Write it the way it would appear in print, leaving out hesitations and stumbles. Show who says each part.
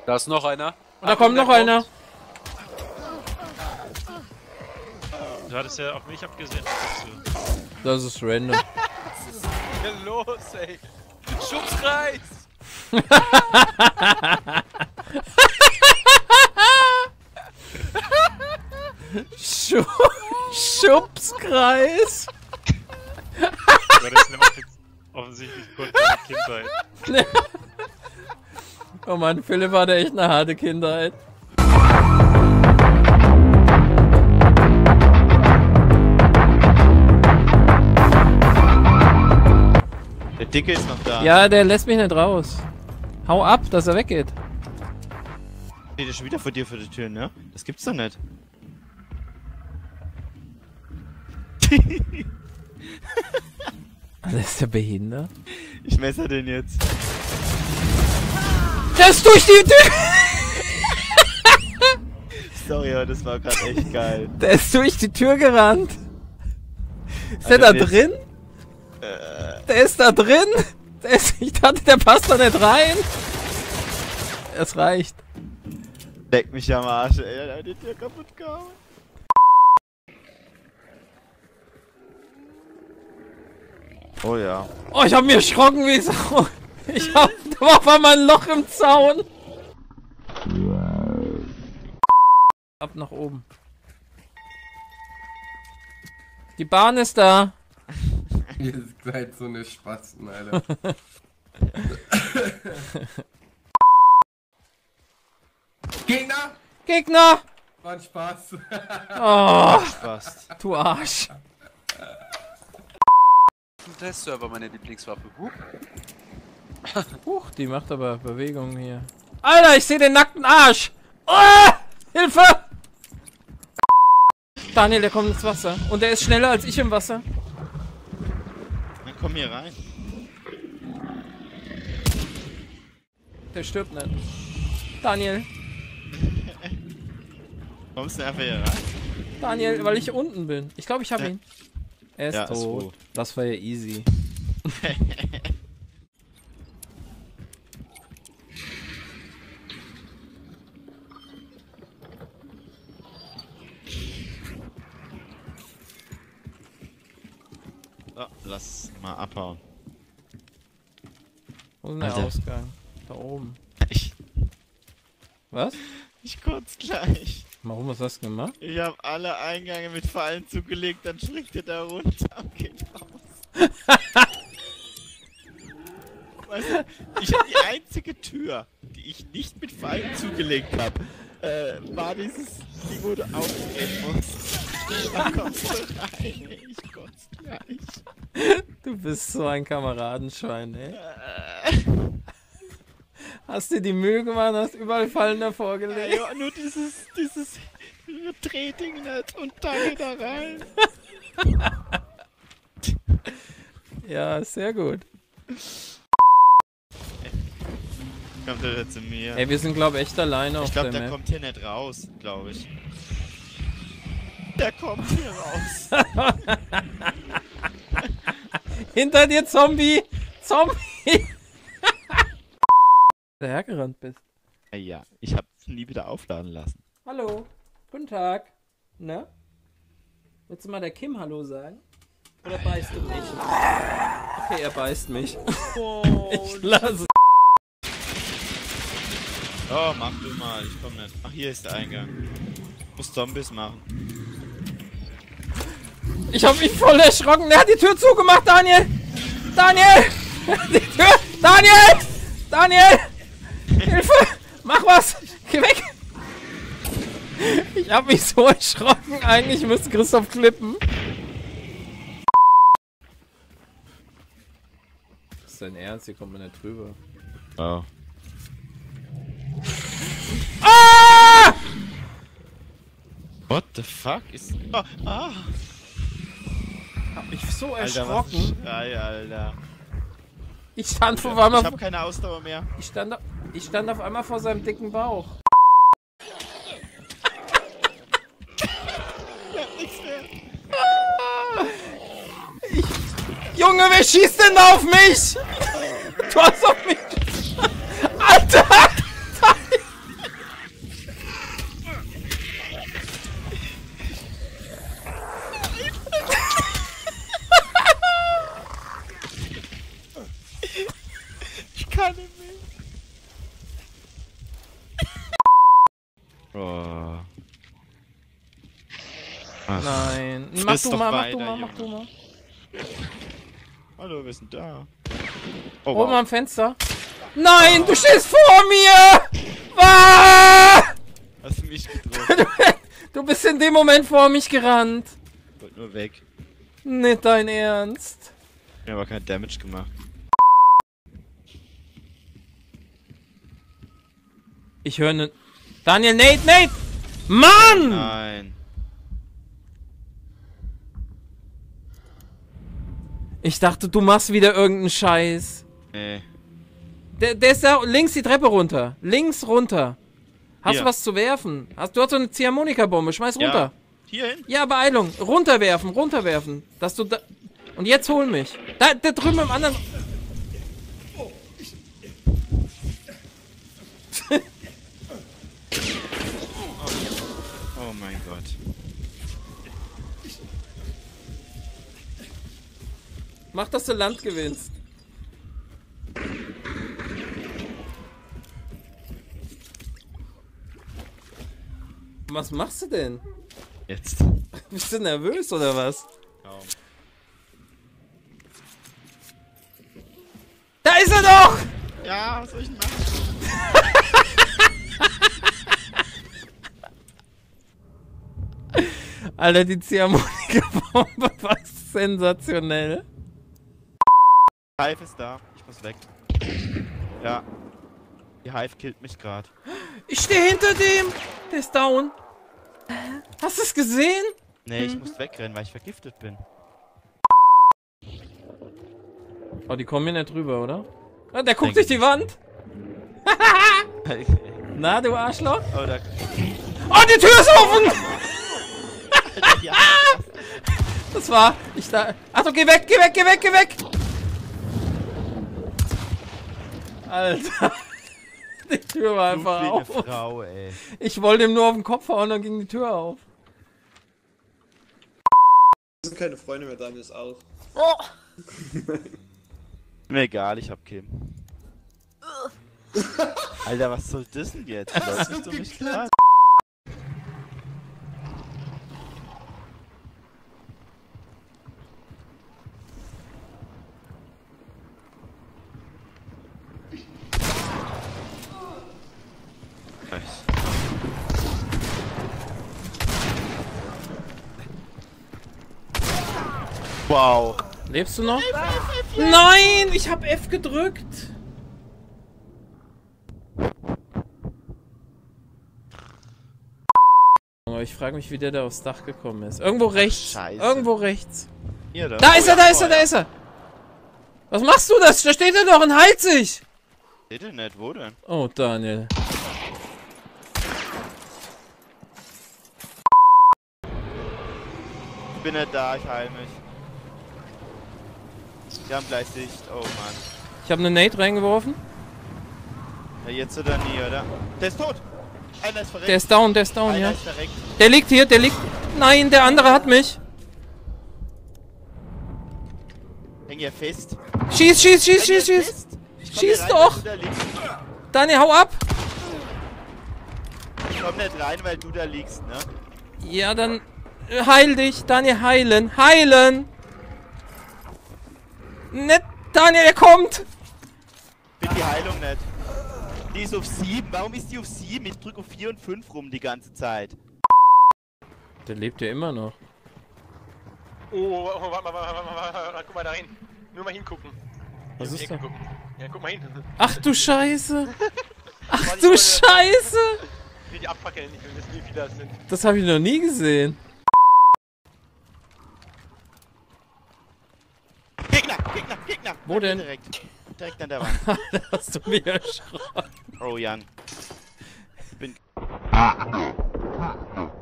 Speaker 1: Da ist noch einer.
Speaker 2: Und da kommt noch einer.
Speaker 3: Du hattest ja auf mich abgesehen.
Speaker 2: Das ist random.
Speaker 1: Was ist denn los, ey? Schubskreis!
Speaker 2: Schubskreis.
Speaker 3: Das ist eine offensichtlich kurz deine Kindheit.
Speaker 2: Oh Mann, Philipp hatte echt eine harte Kindheit.
Speaker 4: Der Dicke ist noch da.
Speaker 2: Ja, der lässt mich nicht raus. Hau ab, dass er weggeht.
Speaker 4: Steht er schon wieder vor dir vor der Tür, ne? Das gibt's doch nicht.
Speaker 2: Alter, ist der behindert?
Speaker 4: Ich messer den jetzt.
Speaker 2: Der ist durch die Tür!
Speaker 4: Sorry, aber das war gerade echt geil.
Speaker 2: Der ist durch die Tür gerannt. Ist der da drin? Der ist da drin? Ich dachte, der passt da nicht rein. Es reicht.
Speaker 4: Leck mich am Arsch, ey. Er hat die Tür kaputt gehauen. Oh ja.
Speaker 2: Oh, ich hab mich erschrocken wie Sau. Da war auf einmal ein Loch im Zaun. Ab nach oben. Die Bahn ist da.
Speaker 5: Ihr seid so eine Spasten, Alter. Gegner!
Speaker 2: Gegner!
Speaker 5: War ein Spaß.
Speaker 2: Oh,
Speaker 4: Spaß.
Speaker 2: du Arsch.
Speaker 1: Testserver, meine Lieblingswaffe.
Speaker 2: Huch, die macht aber Bewegungen hier. Alter, ich sehe den nackten Arsch! Oh, Hilfe! Daniel, der kommt ins Wasser. Und der ist schneller als ich im Wasser.
Speaker 4: Dann komm hier rein.
Speaker 2: Der stirbt nicht. Daniel.
Speaker 4: Kommst du einfach hier rein?
Speaker 2: Daniel, weil ich unten bin. Ich glaube, ich habe ihn. Er ist
Speaker 4: Ja, ist
Speaker 2: tot.
Speaker 4: tot.
Speaker 2: Das war ja easy.
Speaker 4: So, lass mal abhauen.
Speaker 2: Wo ist denn der
Speaker 4: Alter.
Speaker 2: Ausgang? Da oben.
Speaker 4: Ich
Speaker 2: Was?
Speaker 4: kotz gleich.
Speaker 2: Warum hast du das gemacht?
Speaker 4: Ich habe alle Eingänge mit Fallen zugelegt, dann schlägt er da runter und geht raus. Weißt du, ich hab die einzige Tür, die ich nicht mit Fallen zugelegt habe, war dieses Ding, wo du aufgehen musst. Da kommst du rein, ich kotz gleich.
Speaker 2: Du bist so ein Kameradenschwein, ey. Hast dir die Mühe gemacht, hast überall Fallen davor gelegt.
Speaker 4: Ja, nur dieses Drehding nicht und dann geht er rein.
Speaker 2: Ja, sehr gut.
Speaker 4: Kommt er wieder zu mir?
Speaker 2: Ey, wir sind glaube ich echt alleine auf
Speaker 4: Ich glaube,
Speaker 2: der
Speaker 4: der
Speaker 2: Map.
Speaker 4: kommt hier nicht raus, glaube ich. Der kommt hier raus.
Speaker 2: Hinter dir, Zombie! Zombie! Dahergerannt bist.
Speaker 4: Ja, ich habe nie wieder aufladen lassen.
Speaker 2: Hallo, guten Tag. Na? Willst du mal der Kim Hallo sagen? Oder beißt du mich? Okay, er beißt mich. Ich lasse.
Speaker 4: Oh, mach du mal, ich komm nicht. Ach, hier ist der Eingang. Muss Zombies machen.
Speaker 2: Ich hab mich voll erschrocken. Der hat die Tür zugemacht, Daniel! Daniel! Die Tür! Daniel! Daniel! Hilfe! Mach was! Geh weg! Ich hab mich so erschrocken. Eigentlich müsste Christoph klippen. Das ist dein Ernst? Hier kommt man nicht drüber.
Speaker 4: Oh.
Speaker 2: Ah!
Speaker 4: What the fuck ist... Oh, ah!
Speaker 2: Hab mich so
Speaker 4: Alter,
Speaker 2: erschrocken.
Speaker 4: was Schrei, Alter.
Speaker 2: Ich stand auf
Speaker 4: Ich
Speaker 2: einmal.
Speaker 4: hab keine Ausdauer mehr.
Speaker 2: Ich stand auf einmal vor seinem dicken Bauch.
Speaker 4: Ich hab nichts mehr.
Speaker 2: Junge, wer schießt denn da auf mich? Du hast auf mich. Alter!
Speaker 4: kann nicht mehr. Oh. Ach.
Speaker 2: Nein. Mach
Speaker 4: Friss
Speaker 2: du
Speaker 4: doch
Speaker 2: mal, mach
Speaker 4: weiter,
Speaker 2: du mal,
Speaker 4: Junge.
Speaker 2: mach du mal.
Speaker 4: Hallo, wir sind da. Oh,
Speaker 2: Oben am Fenster. Nein, du stehst vor mir! Ah!
Speaker 4: Hast du mich getroffen?
Speaker 2: Du bist in dem Moment vor mich gerannt.
Speaker 4: Ich wollte nur weg.
Speaker 2: Nicht dein Ernst.
Speaker 4: Ich hab aber kein Damage gemacht.
Speaker 2: Ich höre ne... Daniel, Nate! Mann!
Speaker 4: Nein.
Speaker 2: Ich dachte, du machst wieder irgendeinen Scheiß.
Speaker 4: Nee.
Speaker 2: Der ist da links die Treppe runter. Links runter. Hast
Speaker 4: Hier.
Speaker 2: du was zu werfen? Du hast so eine Ziehharmonika-Bombe. Schmeiß runter.
Speaker 4: Ja. Hierhin?
Speaker 2: Ja, Beeilung. Runterwerfen, runterwerfen. Dass du da... Und jetzt hol mich. Da drüben im anderen...
Speaker 4: Oh mein Gott.
Speaker 2: Mach, dass du Land gewinnst. Was machst du denn?
Speaker 4: Jetzt.
Speaker 2: Bist du nervös oder was?
Speaker 4: Kaum.
Speaker 2: Da ist er doch!
Speaker 4: Ja, was soll ich denn machen?
Speaker 2: Alter, die Ziehharmonika-Bombe war sensationell.
Speaker 4: Hive ist da. Ich muss weg. Ja. Die Hive killt mich gerade.
Speaker 2: Ich stehe hinter dem! Der ist down. Hast du es gesehen?
Speaker 4: Nee, ich muss wegrennen, weil ich vergiftet bin.
Speaker 2: Oh, die kommen hier nicht rüber, oder? Ah, der guckt durch die Wand. Na, du Arschloch?
Speaker 4: Oh, da.
Speaker 2: Oh, die Tür ist offen!
Speaker 4: Ja.
Speaker 2: Das war... Ich da... Achtung, geh weg, geh weg, geh weg, geh weg! Alter. Die Tür war einfach
Speaker 4: Wie eine
Speaker 2: auf.
Speaker 4: Frau, ey.
Speaker 2: Ich wollte ihm nur auf den Kopf hauen, dann ging die Tür auf.
Speaker 6: Wir sind keine Freunde mehr, Daniel ist auch.
Speaker 4: Mir egal, ich hab Kim. Alter, was soll das denn jetzt? Das ist doch nicht klar. Wow.
Speaker 2: Lebst du noch? Nein, ich hab F gedrückt. Aber ich frage mich, wie der da aufs Dach gekommen ist. Irgendwo rechts.
Speaker 4: Scheiße.
Speaker 2: Irgendwo rechts.
Speaker 4: Hier,
Speaker 2: Da ist er, da ist er, da ist er. Was machst du das? Da steht er doch und heilt sich.
Speaker 4: Seht ihr nicht, wo denn?
Speaker 2: Oh, Daniel.
Speaker 4: Ich bin nicht da, ich heil mich. Wir haben gleich Sicht, oh Mann.
Speaker 2: Ich habe eine Nate reingeworfen.
Speaker 4: Ja, jetzt oder nie, oder? Der ist tot! Einer ist verreckt.
Speaker 2: Der ist down,
Speaker 4: Einer
Speaker 2: ja.
Speaker 4: ist verreckt.
Speaker 2: Der liegt hier, der liegt... Nein, der andere hat mich.
Speaker 4: Häng hier fest.
Speaker 2: Schieß, schieß, schieß,
Speaker 4: Häng hier
Speaker 2: schieß, schieß.
Speaker 4: fest. Ich komm
Speaker 2: Schieß
Speaker 4: hier rein,
Speaker 2: doch.
Speaker 4: weil du da liegst.
Speaker 2: Daniel, hau ab.
Speaker 4: Ich komm nicht rein, weil du da liegst, ne?
Speaker 2: Ja, dann... Heil dich, Daniel, heilen. Heilen. Nicht, Daniel, er kommt.
Speaker 4: Ich bin die Heilung nicht. Die ist auf 7. Warum ist die auf 7? Ich drück auf 4 und 5 rum die ganze Zeit.
Speaker 2: Der lebt ja immer noch.
Speaker 1: Oh, warte, guck mal da hin. Nur mal hingucken.
Speaker 2: Was
Speaker 1: Hier
Speaker 2: ist
Speaker 1: um die
Speaker 2: da?
Speaker 1: Ecke gucken. Ja, guck mal hin.
Speaker 2: Ach du Scheiße. Ach
Speaker 1: Warte,
Speaker 2: du
Speaker 1: ich wollte-
Speaker 2: Scheiße.
Speaker 1: Ich will die abfackeln, ich will wissen, wie viele das sind.
Speaker 2: Das habe ich noch nie gesehen.
Speaker 4: Gegner, Gegner, Gegner!
Speaker 2: Wo denn?
Speaker 4: Direkt an der Wand.
Speaker 2: Da hast du mir erschrocken.
Speaker 4: Oh, Jan. Ich bin...